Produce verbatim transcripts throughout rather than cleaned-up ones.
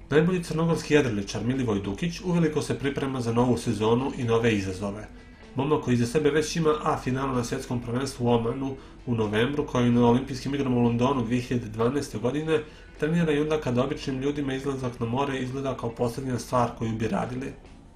Najbolji crnogorski jedriličar Milivoj Dukić uveliko se priprema za novu sezonu i nove izazove. Momak koji iza sebe već ima A finalu na svjetskom prvenstvu u Omanu u novembru, kao i na olimpijskim igrama u Londonu dvije hiljade dvanaeste. godine, trenira i onda kada običnim ljudima izlazak na more izgleda kao posljednja stvar koju bi radili.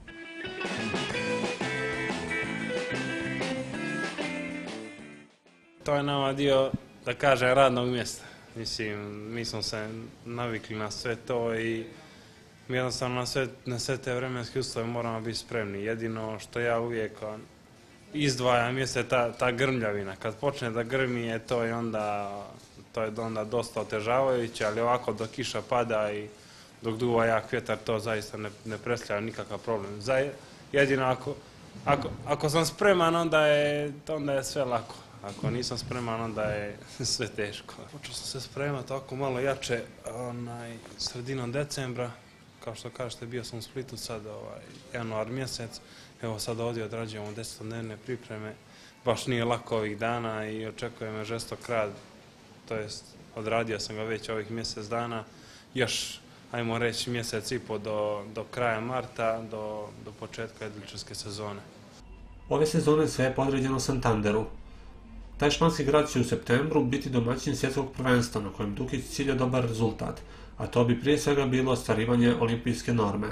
To je nama dio, da kažem, radnog mjesta. Mislim, mi smo se navikli na sve to i mi jednostavno na sve, na sve te vremenske uslove moramo biti spremni. Jedino što ja uvijek izdvajam jeste ta, ta grmljavina. Kad počne da grmi je to i onda, to je onda dosta otežavajuće, ali ovako dok kiša pada i dok duva jak vjetar, to zaista ne, ne predstavlja nikakav problem. Za, jedino ako, ako, ako sam spreman, onda je, onda je sve lako. Ako nisam spreman, onda je sve teško. Počeo sam se spremati tako malo jače onaj, sredinom decembra. Kao što kažete, bio sam u Splitu sad ovaj, januar mjesec. Evo sad ovdje odrađujemo desetodnevne pripreme. Baš nije lako ovih dana i očekuje me žestok rad. To jest, odradio sam ga već ovih mjesec dana. Još, ajmo reći, mjesec i po do, do kraja marta, do, do početka jedriličarske sezone. Ove sezone sve je podređeno Santanderu. Taj španski grad će u septembru biti domaćin svjetskog prvenstva na kojem Dukić cilja dobar rezultat, a to bi prije svega bilo ostvarivanje olimpijske norme.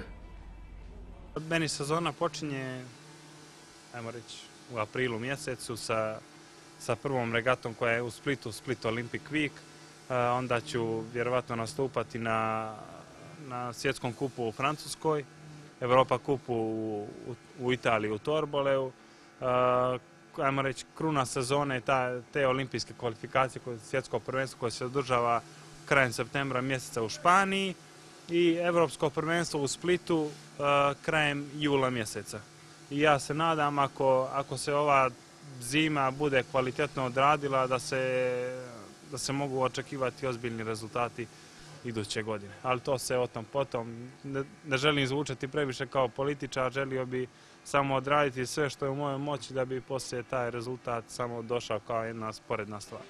Meni sezona počinje, ajmo reći, u aprilu mjesecu sa, sa prvom regatom koja je u Splitu, Split Olympic Week. Onda ću vjerovatno nastupati na, na svjetskom kupu u Francuskoj, Europa kupu u, u, u Italiji u Torboleu. Ajmo reći, kruna sezone, ta, te olimpijske kvalifikacije, svjetsko prvenstvo koje se održava krajem septembra mjeseca u Španiji i evropsko prvenstvo u Splitu uh, krajem jula mjeseca. I ja se nadam, ako, ako se ova zima bude kvalitetno odradila, da se, da se mogu očekivati ozbiljni rezultati iduće godine. Ali to se o tom potom. Ne, ne želim zvučati previše kao političar, želio bi samo odraditi sve što je u mojoj moći da bi poslije taj rezultat samo došao kao jedna sporedna stvar.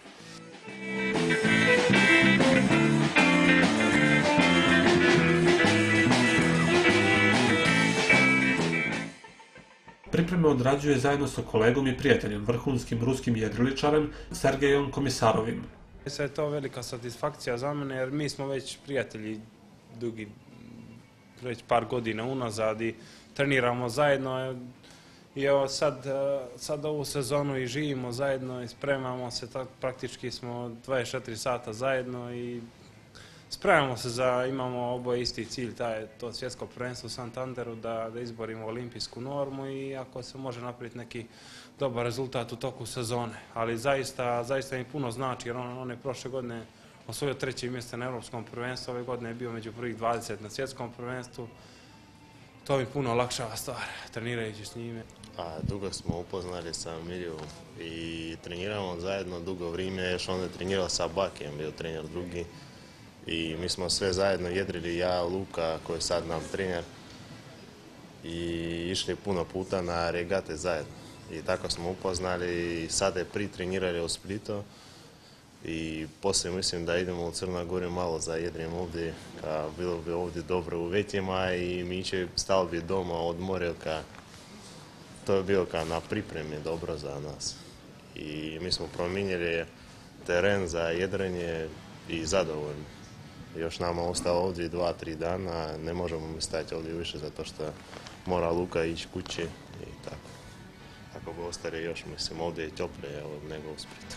Pripreme odrađuje zajedno sa kolegom i prijateljem, vrhunskim ruskim jedriličarem Sergejom Komisarovim. Sve je to velika satisfakcija za mene jer mi smo već prijatelji dugi, već par godina unazad i treniramo zajedno i evo sad, sad ovu sezonu i živimo zajedno i spremamo se, tak, praktički smo dvadeset četiri sata zajedno i spremamo se za, imamo oboje isti cilj, taj, to svjetsko prvenstvo u Santanderu, da, da izborimo olimpijsku normu i ako se može napraviti neki dobar rezultat u toku sezone. Ali zaista, zaista mi puno znači jer on, on je prošle godine osvojio treće mjesto na europskom prvenstvu, ove godine je bio među prvih dvadeset na svjetskom prvenstvu. To mi puno olakšava stvar, trenirajući s njime. A dugo smo upoznali sa Miljevom i treniramo zajedno dugo vrijeme, još on je trenirao sa Bakijem, bio trener drugi. I mi smo sve zajedno jedrili, ja, Luka, koji je sad nam trener, i išli puno puta na regate zajedno. I tako smo upoznali i sad je pritrenirali u Splitu. I poslije mislim da idemo u Crna Goru malo za jedrim ovdje, ka bilo bi ovdje dobro u uvjetima i mi će stalo bi doma od more, ka to je bilo ka na pripremi dobro za nas. I mi smo promijenili teren za jedrenje i zadovoljni. Još nama ostalo ovdje dva, tri dana, ne možemo mi stajati ovdje više zato što mora Luka ići kući i tako. Ako bi ostali još, mislim, ovdje je toplije nego u Splitu.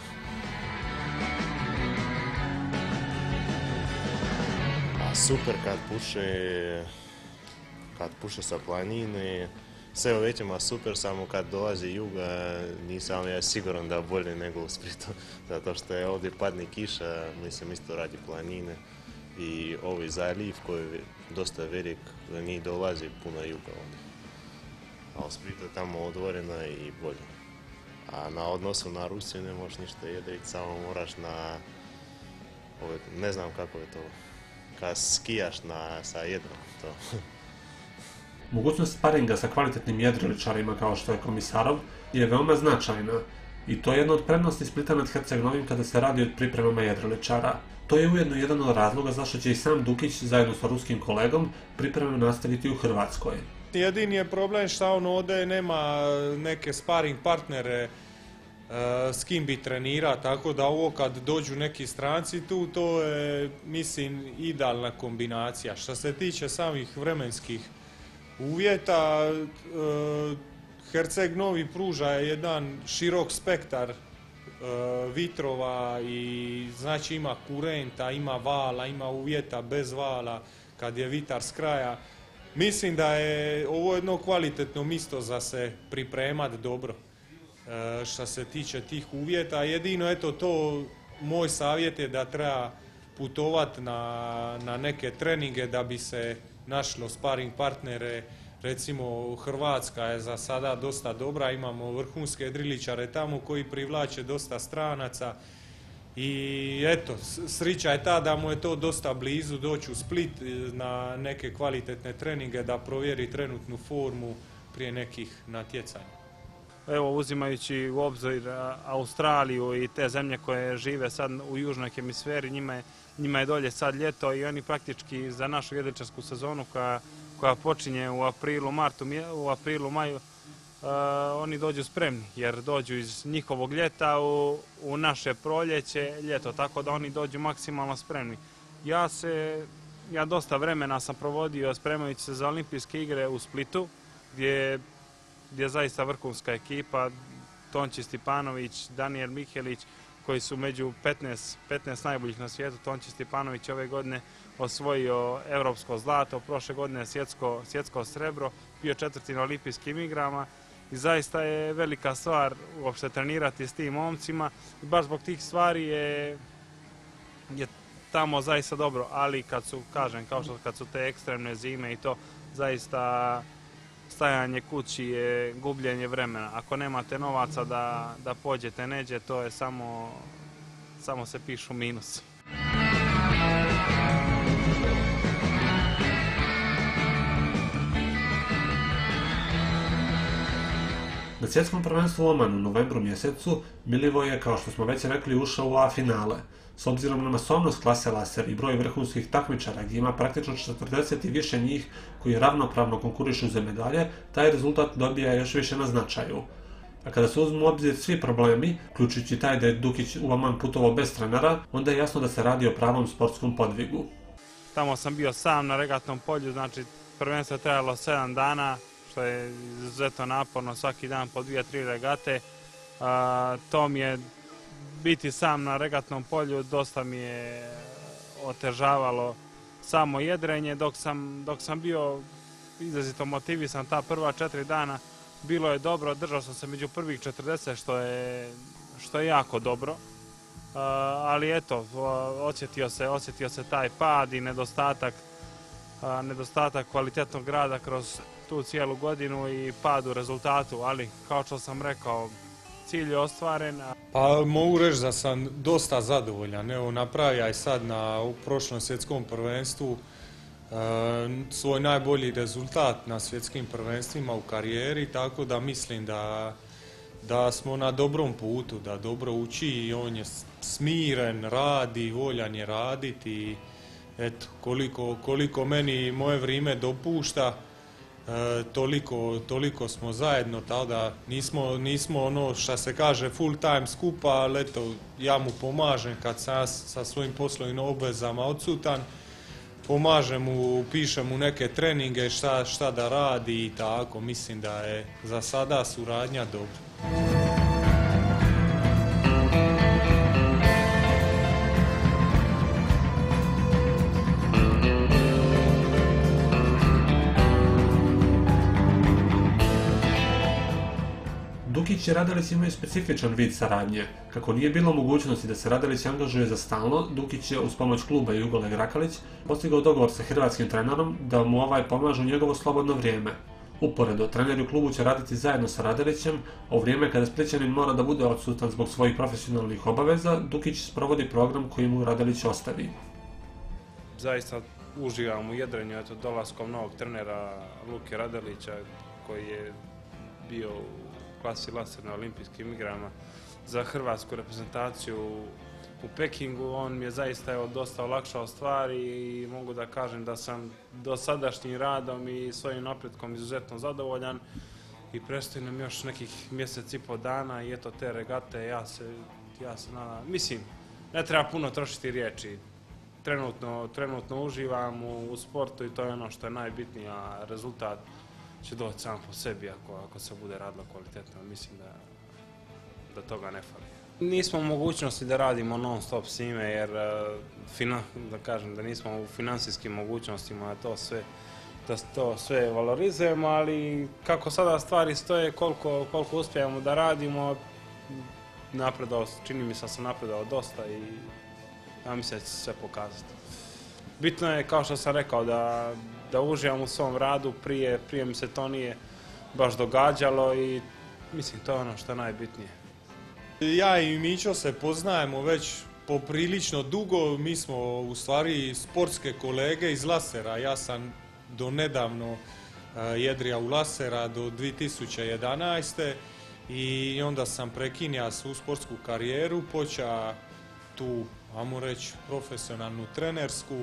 A super kad puše, kad puše sa planine, sve u većima super, samo kad dolazi juga nisam ja siguran da bolje nego u Splitu, zato što je ovdje padne kiša, mislim isto radi planine. I ovaj zaliv koji je dosta velik, za njih dolazi puno juga ovdje. A u Splitu je tamo odvoreno i bolje. A na odnosu na Rusiju ne možeš ništa jedriti, samo moraš na, ove, ne znam kako je to, kad skijaš na, sa jedrom. To. Mogućnost sparinga sa kvalitetnim jedriličarima kao što je Komisarov je veoma značajna. I to je jedna od prednosti Splita nad Herceg Novim kada se radi o pripremama jedriličara. To je ujedno jedan od razloga zašto će i sam Dukić zajedno sa ruskim kolegom pripreme nastaviti u Hrvatskoj. Jedini je problem što on ovdje nema neke sparing partnere s kim bi trenira, tako da ovo kad dođu neki stranci tu, to je, mislim, idealna kombinacija. Što se tiče samih vremenskih uvjeta, Herceg Novi pruža jedan širok spektar vitrova i znači ima kurenta, ima vala, ima uvjeta bez vala kad je vitar s kraja. Mislim da je ovo jedno kvalitetno mjesto za se pripremati dobro. E, što se tiče tih uvjeta, jedino eto to, moj savjet je da treba putovati na, na neke treninge da bi se našlo sparing partnere. Recimo Hrvatska je za sada dosta dobra, imamo vrhunske jedriličare tamo koji privlače dosta stranaca i eto, srića je ta da mu je to dosta blizu doći u Split na neke kvalitetne treninge da provjeri trenutnu formu prije nekih natjecanja. Evo, uzimajući u obzir Australiju i te zemlje koje žive sad u južnoj hemisferi, njima je, njima je dolje sad ljeto i oni praktički za našu jedriličarsku sezonu koja, koja počinje u aprilu, martu, u aprilu, maju, Uh, oni dođu spremni jer dođu iz njihovog ljeta u, u naše proljeće, ljeto, tako da oni dođu maksimalno spremni. Ja se, ja dosta vremena sam provodio spremajući se za olimpijske igre u Splitu, gdje, gdje je zaista vrhunska ekipa, Tonči Stipanović, Danijel Mihelić, koji su među petnaest, petnaest najboljih na svijetu. Tonči Stipanović ove godine osvojio europsko zlato, prošle godine svjetsko, svjetsko srebro, bio četvrti na olimpijskim igrama. I zaista je velika stvar uopšte trenirati s tim momcima i baš zbog tih stvari je, je tamo zaista dobro, ali kad su, kažem, kao što kad su te ekstremne zime i to, zaista stajanje kući je gubljenje vremena. Ako nemate novaca da, da pođete neđe, to je samo, samo se pišu minusi. Na svjetskom prvenstvu u Omanu u novembru mjesecu Milivoj je, kao što smo već rekli, ušao u A finale. S obzirom na masovnost klase laser i broj vrhunskih takmičara gdje ima praktično četrdeset i više njih koji ravnopravno konkurišu za medalje, taj rezultat dobija još više na značaju. A kada se uzmu u obzir svi problemi, uključujući taj da je Dukić u Oman putovao bez trenera, onda je jasno da se radi o pravom sportskom podvigu. Tamo sam bio sam na regatnom polju, znači prvenstvo je trajalo sedam dana, što je izuzetno naporno, svaki dan po dvije, tri regate. A, to mi je, biti sam na regatnom polju, dosta mi je otežavalo samo jedrenje, dok sam, dok sam bio izrazito motivisan ta prva četiri dana. Bilo je dobro, držao sam se među prvih četrdeset, što je, što je jako dobro. A, ali eto, osjetio se, osjetio se taj pad i nedostatak, a, nedostatak kvalitetnog rada kroz tu cijelu godinu i pad u rezultatu, ali kao što sam rekao, cilj je ostvaren. Pa mogu reći da sam dosta zadovoljan. Evo, napravio i sad na u prošlom svjetskom prvenstvu e, svoj najbolji rezultat na svjetskim prvenstvima u karijeri, tako da mislim da, da smo na dobrom putu, da dobro uči i on je smiren, radi, voljan je raditi i eto, koliko, koliko meni moje vrijeme dopušta, E, toliko, toliko smo zajedno, tako da nismo, nismo ono što se kaže full time skupa, ali eto, ja mu pomažem kad sam ja sa svojim poslovnim obvezama odsutan, pomažem mu, pišem mu neke treninge šta, šta da radi i tako, mislim da je za sada suradnja dobra. Dukić i Radelić imaju specifičan vid saradnje. Kako nije bilo mogućnosti da se Radelić angažuje za stalno, Dukić je uz pomoć kluba Jugole Grakalić postigao dogovor sa hrvatskim trenerom da mu ovaj pomaže u njegovo slobodno vrijeme. Uporedo, treneri u klubu će raditi zajedno sa Radelićem, a u vrijeme kada Splićanin mora da bude odsutan zbog svojih profesionalnih obaveza, Dukić sprovodi program koji mu Radelić ostavi. Zaista uživam u jedrenju, eto, dolaskom novog trenera Luke Radelića, koji je bio u klasi laser na olimpijskim igrama. za hrvatsku reprezentaciju u Pekingu. On mi je zaista evo, dosta olakšao stvari i mogu da kažem da sam dosadašnjim radom i svojim napretkom izuzetno zadovoljan i predstoji nam još nekih mjesec i po dana i eto te regate, ja se, ja se nadam, mislim, ne treba puno trošiti riječi. Trenutno, trenutno uživam u, u sportu i to je ono što je najbitnije, a rezultat će doći sam po sebi ako, ako se bude radilo kvalitetno. Mislim da, da toga ne fali. Nismo u mogućnosti da radimo non stop s njime jer fina, da kažem da nismo u financijskim mogućnostima da to sve, da to sve valorizujemo, ali kako sada stvari stoje, koliko, koliko uspijemo da radimo, napredao, čini mi se da sam napredao dosta i ja mislim da će se sve pokazati. Bitno je, kao što sam rekao, da, da uživam u svom radu, prije, prije mi se to nije baš događalo i mislim to je ono što je najbitnije. Ja i Mićo se poznajemo već poprilično dugo, mi smo u stvari sportske kolege iz Lasera. Ja sam do nedavno jedrija u Lasera do dvije tisuće jedanaeste. i onda sam prekinja svu sportsku karijeru, počeo tu, ajmo reći, profesionalnu trenersku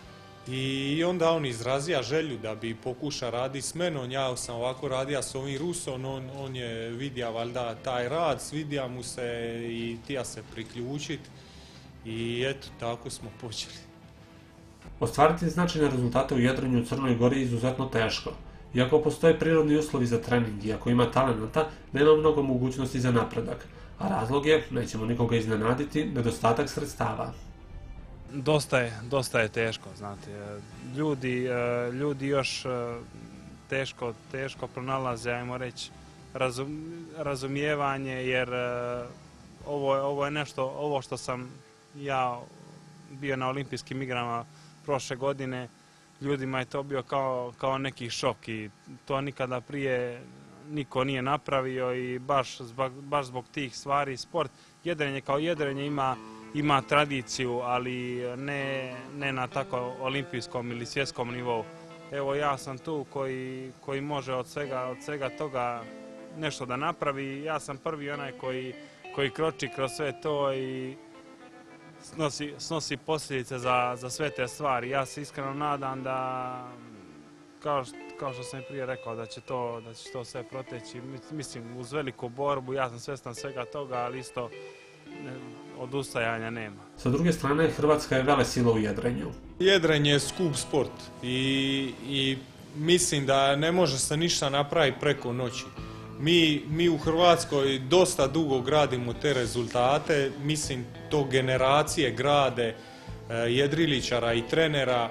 i onda on izrazija želju da bi pokuša raditi s menom. Ja sam ovako radija s ovim Rusom, on, on je vidja valjda taj rad, svidja mu se i tija se priključiti i eto, tako smo počeli. Ostvariti značajne rezultate u jedrenju u Crnoj Gori je izuzetno teško. Iako postoje prirodni uslovi za trening i ako ima talenata, nema mnogo mogućnosti za napredak. A razlog je, nećemo nikoga iznenaditi, nedostatak sredstava. Dosta je, dosta je teško, znate. Ljudi, ljudi još teško, teško pronalaze, ajmo reći, razum, razumijevanje, jer ovo, ovo je nešto, ovo što sam ja bio na olimpijskim igrama prošle godine, ljudima je to bio kao, kao neki šok i to nikada prije niko nije napravio i baš zbog, baš zbog tih stvari sport, jedrenje kao jedrenje ima, ima tradiciju, ali ne, ne na tako olimpijskom ili svjetskom nivou. Evo ja sam tu koji, koji može od svega, od svega toga nešto da napravi. Ja sam prvi onaj koji, koji kroči kroz sve to i Snosi, snosi posljedice za, za sve te stvari. Ja se iskreno nadam da, kao, kao što sam i prije rekao, da će to, da će to sve proteći. Mislim, uz veliku borbu, ja sam svjestan svega toga, ali isto odustajanja nema. Sa druge strane, Hrvatska je velesila u jedrenju. Jedrenje je skup sport i, i mislim da ne može se ništa napraviti preko noći. Mi, mi u Hrvatskoj dosta dugo gradimo te rezultate, mislim to generacije grade e, jedriličara i trenera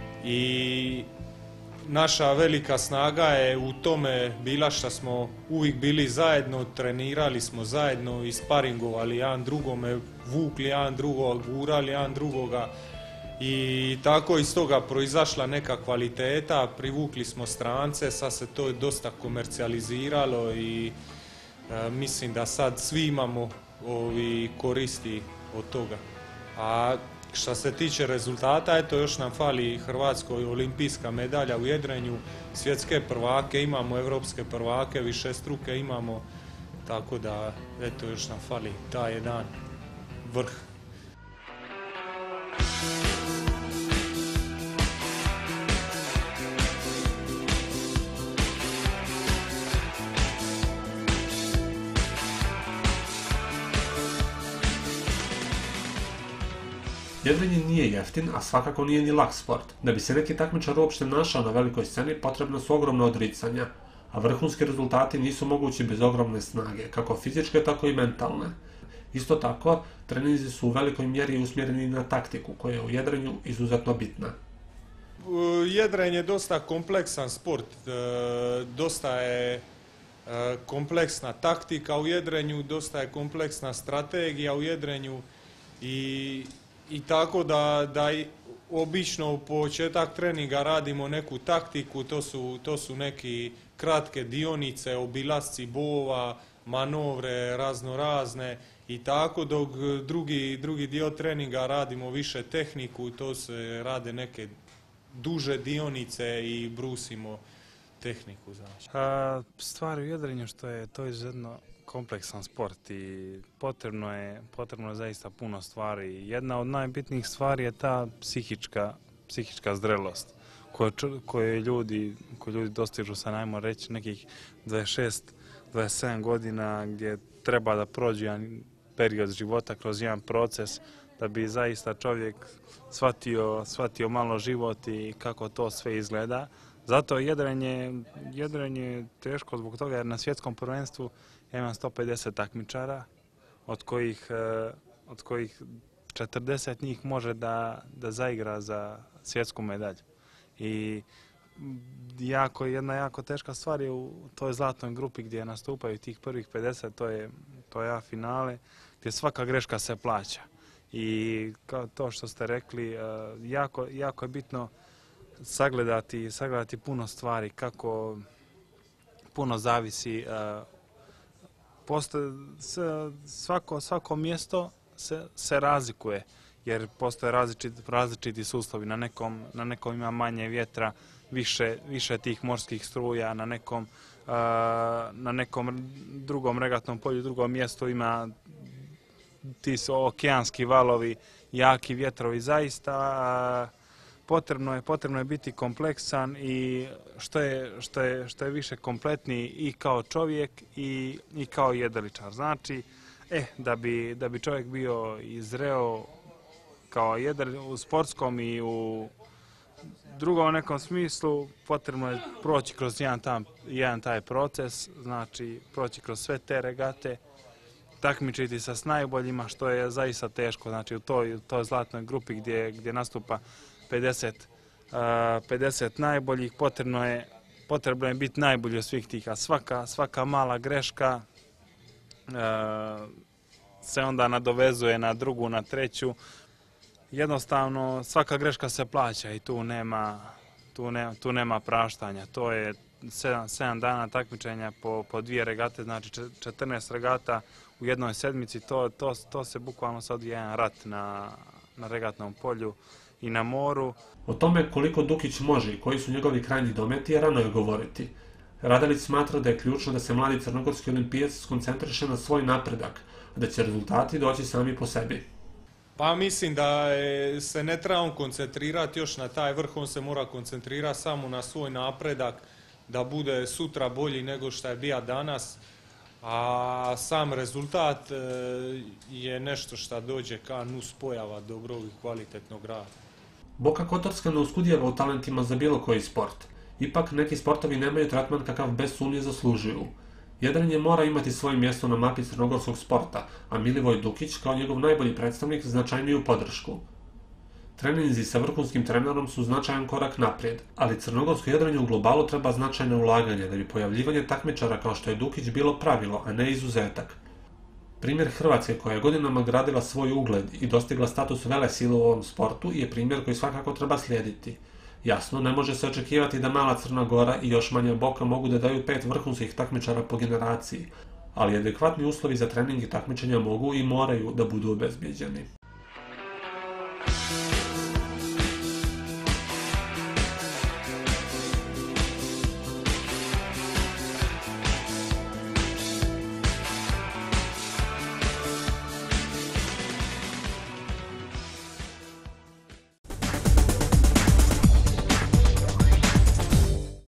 i naša velika snaga je u tome bila što smo uvijek bili zajedno, trenirali smo zajedno i sparingovali jedan drugome, vukli jedan drugoga, gurali jedan drugoga. I tako iz toga proizašla neka kvaliteta, privukli smo strance, sad se to dosta komercijaliziralo i e, mislim da sad svi imamo ovi koristi od toga. A što se tiče rezultata, eto još nam fali Hrvatskoj olimpijska medalja u jedrenju, svjetske prvake imamo, evropske prvake, višestruke imamo, tako da eto još nam fali taj jedan vrh. Jedrenje nije jeftin, a svakako nije ni lak sport. Da bi se neki takmičar uopšte našao na velikoj sceni, potrebna su ogromna odricanja, a vrhunski rezultati nisu mogući bez ogromne snage, kako fizičke, tako i mentalne. Isto tako, treninzi su u velikoj mjeri usmjereni na taktiku, koja je u jedrenju izuzetno bitna. Jedrenje je dosta kompleksan sport, dosta je kompleksna taktika u jedrenju, dosta je kompleksna strategija u jedrenju i I tako da, da obično u početak treninga radimo neku taktiku, to su, to su neki kratke dionice, obilasci bova, manovre razno razne i tako, dok drugi, drugi dio treninga radimo više tehniku, to se rade neke duže dionice i brusimo tehniku. Znači. A, stvari u jedrenju što je to izuzetno kompleksan sport i potrebno je, potrebno je zaista puno stvari. Jedna od najbitnijih stvari je ta psihička, psihička zrelost koje, koje, ljudi, koje ljudi dostižu sa, najmo reći, nekih dvadeset šest dvadeset sedam godina, gdje treba da prođe jedan period života kroz jedan proces da bi zaista čovjek shvatio, shvatio malo život i kako to sve izgleda. Zato jedrenje, jedrenje je teško zbog toga jer na svjetskom prvenstvu ja imam sto pedeset takmičara, od kojih, od kojih četrdeset njih može da, da zaigra za svjetsku medalju. I jako, jedna jako teška stvar je u toj zlatnoj grupi gdje nastupaju tih prvih pedeset, to je, to je A finale, gdje svaka greška se plaća. I kao to što ste rekli, jako, jako je bitno sagledati, sagledati puno stvari, kako puno zavisi. Postoje, svako, svako mjesto se, se razlikuje, jer postoje različiti, različiti sustavi. Na nekom, na nekom ima manje vjetra, više, više tih morskih struja, na nekom, na nekom drugom regatnom polju, drugom mjestu ima ti su okeanski valovi, jaki vjetrovi. Zaista potrebno je, potrebno je biti kompleksan i što je, što je, što je više kompletniji i kao čovjek i, i kao jedriličar. Znači, eh, da bi, da bi čovjek bio i zreo kao jedriličar u sportskom i u drugom nekom smislu, potrebno je proći kroz jedan, tam, jedan taj proces, znači proći kroz sve te regate, takmičiti se s najboljima, što je zaista teško. Znači u toj, u toj zlatnoj grupi gdje, gdje nastupa pedeset, pedeset najboljih, potrebno je, potrebno je biti najbolji od svih tih, a svaka, svaka mala greška se onda nadovezuje na drugu, na treću. Jednostavno svaka greška se plaća i tu nema, tu nema, tu nema praštanja. To je sedam, sedam dana takmičenja po, po dvije regate, znači četrnaest regata u jednoj sedmici, to, to, to se bukvalno sad jedan rat na, na regatnom polju i na moru. O tome koliko Dukić može i koji su njegovi krajnji dometi je rano je govoriti. Radalić smatra da je ključno da se mladi crnogorski olimpijac skoncentriše na svoj napredak, a da će rezultati doći sami po sebi. Pa mislim da je, se ne treba on koncentrirati još na taj vrh, on se mora koncentrirati samo na svoj napredak, da bude sutra bolji nego što je bio danas, a sam rezultat je nešto što dođe kao nuspojava dobrog i kvalitetnog rada. Boka Kotorska ne uskudijeva u talentima za bilo koji sport. Ipak neki sportovi nemaju tretman kakav bez sumnje zaslužuju. Jedrenje mora imati svoje mjesto na mapi crnogorskog sporta, a Milivoj Dukić kao njegov najbolji predstavnik značajniju podršku. Treninzi sa vrhunskim trenerom su značajan korak naprijed, ali crnogorsko jedrenje u globalu treba značajne ulaganje da bi pojavljivanje takmičara kao što je Dukić bilo pravilo, a ne izuzetak. Primjer Hrvatske, koja je godinama gradila svoj ugled i dostigla status velesile u ovom sportu, je primjer koji svakako treba slijediti. Jasno, ne može se očekivati da mala Crna Gora i još manja Boka mogu da daju pet vrhunskih takmičara po generaciji, ali adekvatni uslovi za trening i takmičenja mogu i moraju da budu obezbijeđeni.